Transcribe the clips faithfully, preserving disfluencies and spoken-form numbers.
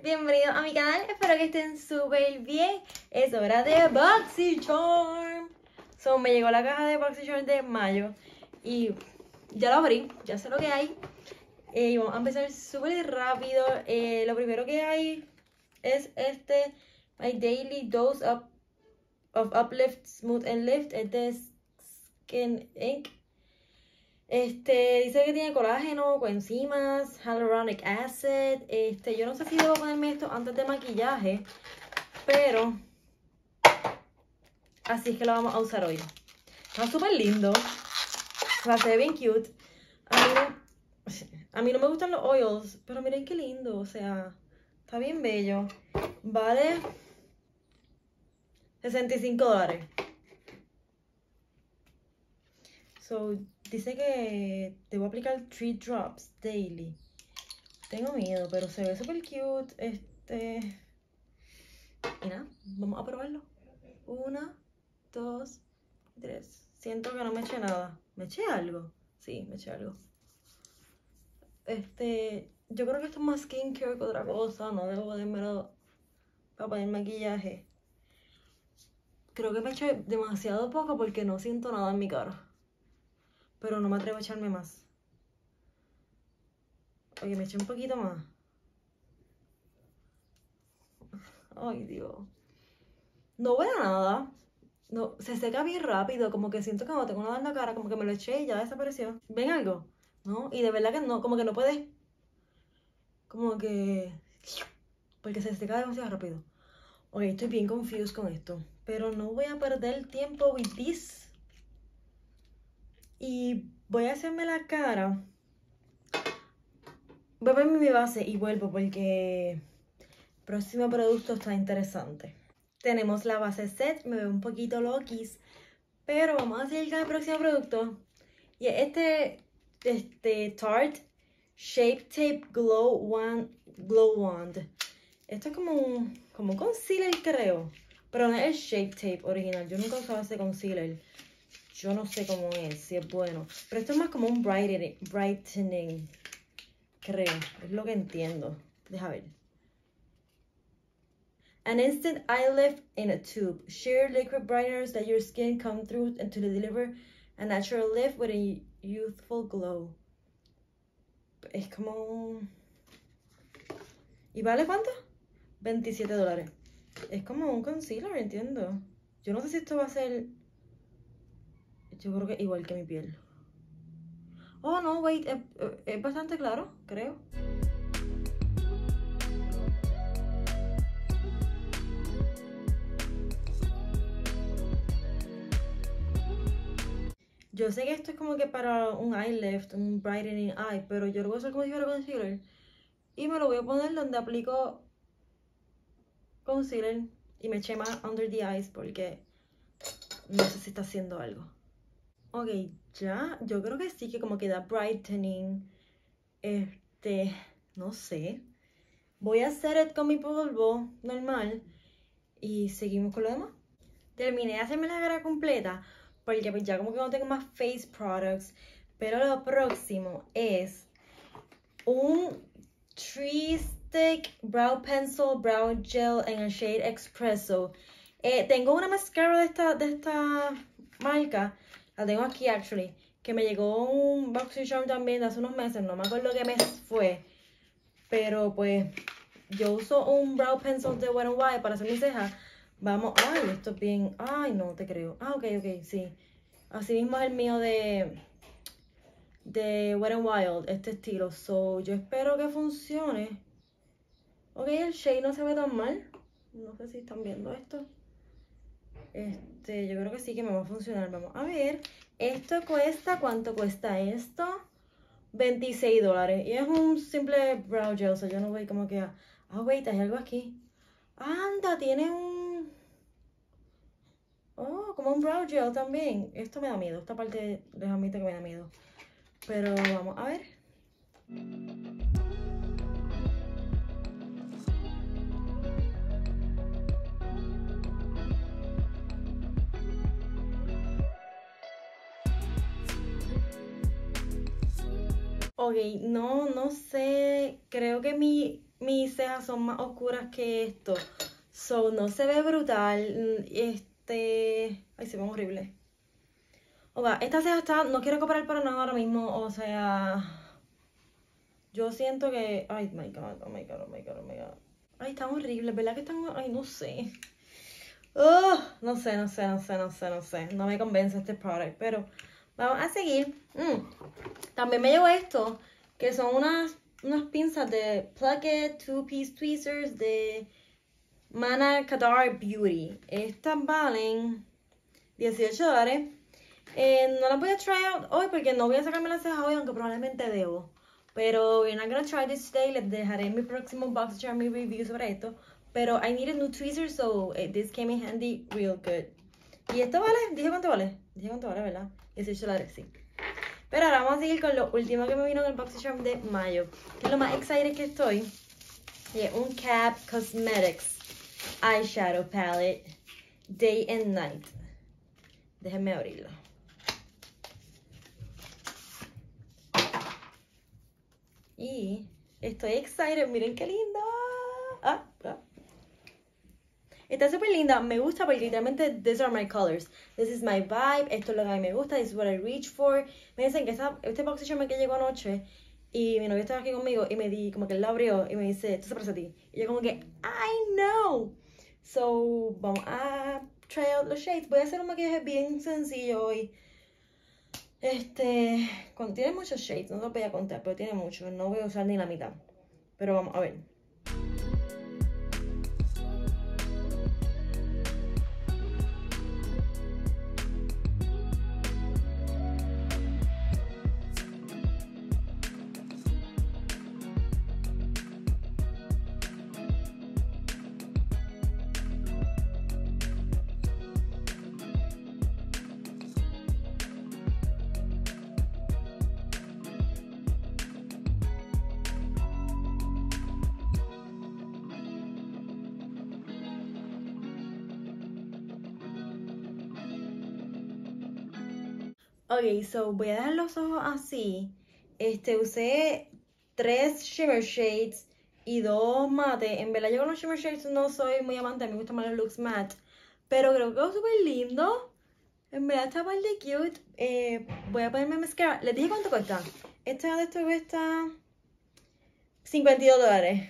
Bienvenidos a mi canal, espero que estén súper bien. Es hora de BoxyCharm. So, me llegó la caja de BoxyCharm de mayo y ya la abrí, ya sé lo que hay. Eh, y vamos a empezar súper rápido. Eh, lo primero que hay es este My Daily Dose of, of Uplift Smooth and Lift. Es de Skin Inc. Este, dice que tiene colágeno, coenzimas, hyaluronic acid. Este, yo no sé si debo ponerme esto antes de maquillaje, pero así es que lo vamos a usar hoy. Está súper lindo. Va a ser bien cute. A mí, no, a mí no me gustan los oils, pero miren qué lindo. O sea, está bien bello. Vale sesenta y cinco dólares. So, dice que debo aplicar tres drops daily. Tengo miedo, pero se ve súper cute. Este. Y nada, vamos a probarlo. Una, dos, tres. Siento que no me eché nada. ¿Me eché algo? Sí, me eché algo. Este. Yo creo que esto es más skincare que otra cosa. No debo ponérmelo para poner maquillaje. Creo que me eché demasiado poco porque no siento nada en mi cara. Pero no me atrevo a echarme más. Oye, me eché un poquito más. Ay, Dios. No veo nada. No, se seca bien rápido. Como que siento que no tengo nada en la cara. Como que me lo eché y ya desapareció. ¿Ven algo? ¿No? Y de verdad que no. Como que no puedes. Como que. Porque se seca demasiado rápido. Oye, estoy bien confused con esto. Pero no voy a perder tiempo with this. Y voy a hacerme la cara. Voy a ponerme mi base y vuelvo porque el próximo producto está interesante. Tenemos la base set, me veo un poquito loquis, pero vamos a seguir con el próximo producto. Y es este, este Tarte Shape Tape Glow Wand, Glow Wand. Esto es como un, como un concealer, creo, pero no es el Shape Tape original. Yo nunca usaba ese concealer. Yo no sé cómo es, si es bueno. Pero esto es más como un brightening, brightening, creo. Es lo que entiendo. Deja ver. An instant eye lift in a tube. Sheer liquid brighteners that your skin come through and to deliver a natural lift with a youthful glow. Es como un... ¿Y vale cuánto? veintisiete dólares. Es como un concealer, entiendo. Yo no sé si esto va a ser... Yo creo que igual que mi piel. Oh, no, wait. Es, es bastante claro, creo. Yo sé que esto es como que para un eye lift, un brightening eye, pero yo lo voy a hacer como si fuera concealer. Y me lo voy a poner donde aplico concealer y me eché más under the eyes porque no sé si está haciendo algo. Ok, ya, yo creo que sí, que como que da brightening. Este, no sé. Voy a hacer it con mi polvo normal y seguimos con lo demás. Terminé de hacerme la cara completa porque pues ya como que no tengo más face products. Pero lo próximo es un Tree Stick Brow Pencil Brow Gel en el shade Espresso. Eh, tengo una mascara de esta, de esta marca. La tengo aquí, actually. Que me llegó un BoxyCharm también de hace unos meses. No me acuerdo qué mes fue. Pero pues yo uso un Brow Pencil de Wet n Wild para hacer mis cejas. Vamos. Ay, esto es bien. Ay, no te creo. Ah, ok, ok, sí. Así mismo es el mío de de Wet n Wild, este estilo. So, yo espero que funcione. Ok, el shade no se ve tan mal. No sé si están viendo esto. Este, yo creo que sí que me va a funcionar. Vamos a ver. Esto cuesta, ¿cuánto cuesta esto? veintiséis dólares. Y es un simple brow gel. O sea, yo no voy como que a... Ah, wait, hay algo aquí. Anda, tiene un... Oh, como un brow gel también. Esto me da miedo. Esta parte de jamita que me da miedo. Pero vamos a ver. Ok, no, no sé. Creo que mi mis cejas son más oscuras que esto. So, no se ve brutal. Este... Ay, se ve horrible. Oiga, esta ceja está... No quiero comparar para nada ahora mismo. O sea... Yo siento que... Ay, my God, oh my God, oh my God, oh my God. Ay, están horribles, ¿verdad que están...? Ay, no sé. Oh, no sé, no sé, no sé, no sé, no sé. No me convence este product, pero... Vamos a seguir. Mm. También me llegó esto, que son unas, unas pinzas de Pluckett Two Piece Tweezers de Mana Kadar Beauty. Estas valen dieciocho dólares. Eh, no las voy a try out hoy porque no voy a sacarme las cejas hoy, aunque probablemente debo. Pero we're not gonna try this today. Les dejaré mi próximo box charm mi review sobre esto. Pero I needed new tweezers, so uh, this came in handy real good. ¿Y esto vale? ¿Dije cuánto vale? Dije cuánto vale, ¿verdad? dieciocho dólares, sí. Pero ahora vamos a seguir con lo último que me vino en el box charm de mayo. Que es lo más excited que estoy. Y es un C A B Cosmetics Eyeshadow Palette Day and Night. Déjenme abrirlo. Y estoy excited. Miren qué linda. Ah, ah. Está súper linda. Me gusta porque literalmente these are my colors. This is my vibe. Esto es lo que a mí me gusta. This is what I reach for. Me dicen que esta, este box charm que llegó anoche y mi novio estaba aquí conmigo y me di como que él lo abrió y me dice, esto se parece a ti. Y yo como que, I know. So, vamos a try out los shades. Voy a hacer un maquillaje bien sencillo hoy. Este, contiene muchos shades, no los voy a contar, pero tiene muchos. No voy a usar ni la mitad. Pero vamos a ver. Ok, so voy a dejar los ojos así. Este, usé tres shimmer shades y dos mate. En verdad yo con los shimmer shades no soy muy amante, me gustan más los looks matte. Pero creo que quedó súper lindo. En verdad está par de cute. Eh, voy a ponerme mascara. ¿Les dije cuánto cuesta? Esta de esto cuesta cincuenta y dos dólares.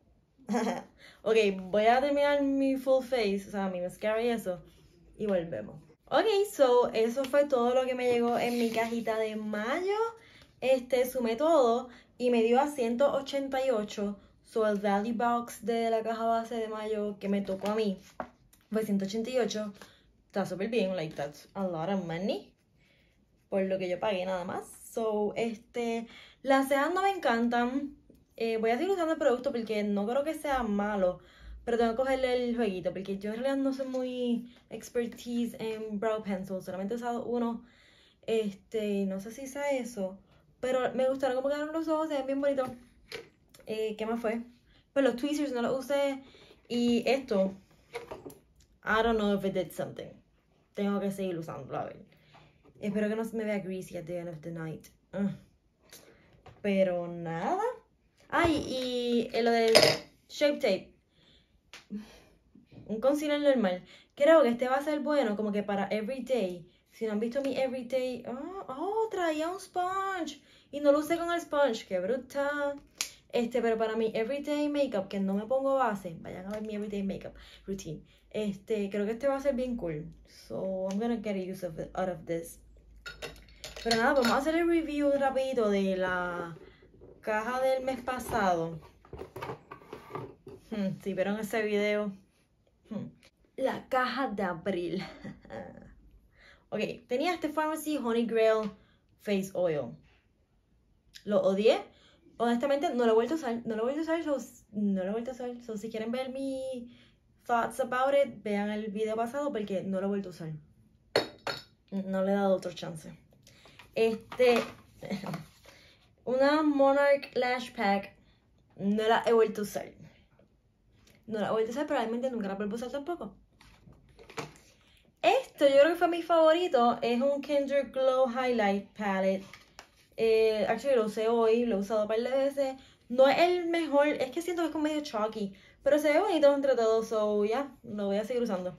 Ok, voy a terminar mi full face, o sea, mi mascara y eso. Y volvemos. Ok, so eso fue todo lo que me llegó en mi cajita de mayo. Este, sumé todo y me dio a ciento ochenta y ocho. So el value box de la caja base de mayo que me tocó a mí fue ciento ochenta y ocho. Está súper bien, like that's a lot of money. Por lo que yo pagué nada más. So, este, las cejas no me encantan. Eh, voy a seguir usando el producto porque no creo que sea malo. Pero tengo que cogerle el jueguito porque yo en realidad no soy muy expertise en brow pencil. Solamente he usado uno. Este, no sé si sea eso. Pero me gustaron como quedaron los ojos, se ven bien bonitos. Eh, ¿qué más fue? Pues los tweezers no los usé. Y esto, I don't know if it did something. Tengo que seguir usándolo, a ver. Espero que no se me vea greasy at the end of the night. Uh. Pero nada. Ay, y lo del Shape Tape. Un concealer normal. Creo que este va a ser bueno como que para everyday. Si no han visto mi everyday... Oh, oh, traía un sponge. Y no lo usé con el sponge. ¡Qué brutal! Este, pero para mi everyday makeup, que no me pongo base. Vayan a ver mi everyday makeup routine. Este, creo que este va a ser bien cool. So, I'm gonna get use of it, out of this. Pero nada, vamos a hacer el review rapidito de la caja del mes pasado. Hmm, si vieron ese video. Hmm. La caja de abril. Ok, tenía este Pharmacy Honey Grail Face Oil. Lo odié. Honestamente, no lo he vuelto a usar. No lo he vuelto a usar. So, no lo he vuelto a usar. So, si quieren ver mi thoughts about it, vean el video pasado porque no lo he vuelto a usar. No le he dado otro chance. Este, una Monarch Lash Pack, no la he vuelto a usar. No la he vuelto a usar, probablemente nunca la vuelvo a usar tampoco. Esto yo creo que fue mi favorito, es un Kendrick Glow Highlight Palette. Eh, actually lo usé hoy, lo he usado un par de veces. No es el mejor, es que siento que es como medio chalky, pero se ve bonito entre todos, so ya, yeah, lo voy a seguir usando.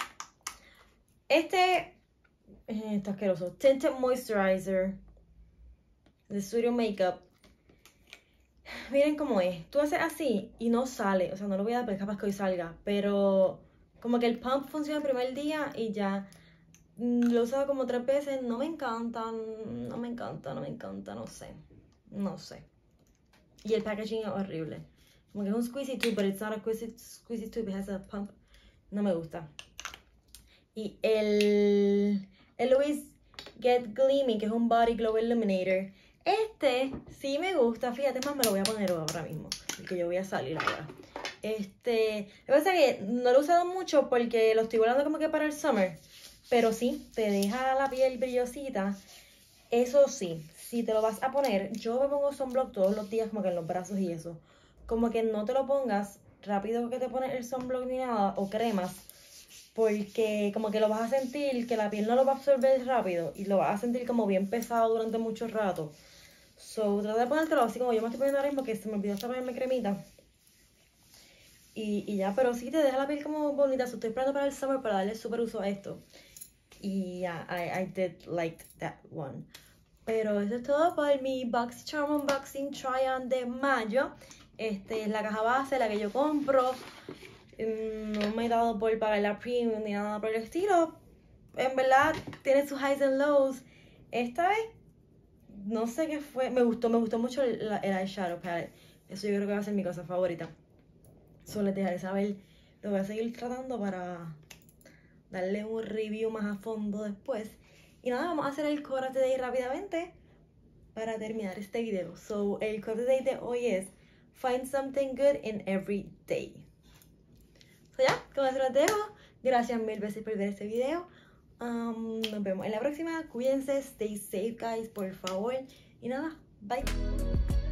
Este eh, está asqueroso. Tinted Moisturizer de Studio Makeup. Miren cómo es. Tú haces así y no sale. O sea, no lo voy a dar porque capaz que hoy salga. Pero como que el pump funciona el primer día y ya. Lo he usado como tres veces. No me encanta. No me encanta, no me encanta. No sé. No sé. Y el packaging es horrible. Como que es un squeezy tube, but it's not a squeezy, squeezy tube. It has a pump. No me gusta. Y el, el Louis Get Gleaming, que es un Body Glow Illuminator. Este sí me gusta, fíjate más, me lo voy a poner ahora mismo, porque yo voy a salir ahora. Este, lo que pasa es que no lo he usado mucho porque lo estoy guardando como que para el summer, pero sí, te deja la piel brillosita. Eso sí, si te lo vas a poner, yo me pongo sunblock todos los días como que en los brazos y eso. Como que no te lo pongas rápido que te pones el sunblock ni nada, o cremas, porque como que lo vas a sentir, que la piel no lo va a absorber rápido y lo vas a sentir como bien pesado durante mucho rato. So, trata de ponértelo así como yo me estoy poniendo ahora mismo, que se me olvidó hasta ponerme cremita. Y, y ya, pero sí te deja la piel como bonita. So, estoy esperando para el summer para darle súper uso a esto. Y ya, yeah, I, I did like that one. Pero eso es todo por mi Box Charm Unboxing Try-On de mayo. Este es la caja base, la que yo compro. No me he dado por pagar la premium ni nada por el estilo. En verdad, tiene sus highs and lows. Esta vez, no sé qué fue. Me gustó, me gustó mucho el, el eyeshadow palette. Eso yo creo que va a ser mi cosa favorita. Solo les dejaré saber. Lo voy a seguir tratando para darle un review más a fondo después. Y nada, vamos a hacer el quote of the day rápidamente para terminar este video. So, el quote of the day de hoy es: find something good in every day. So ya, con eso los dejo. Gracias mil veces por ver este video. Um, nos vemos en la próxima. Cuídense, stay safe guys, por favor. Y nada, bye.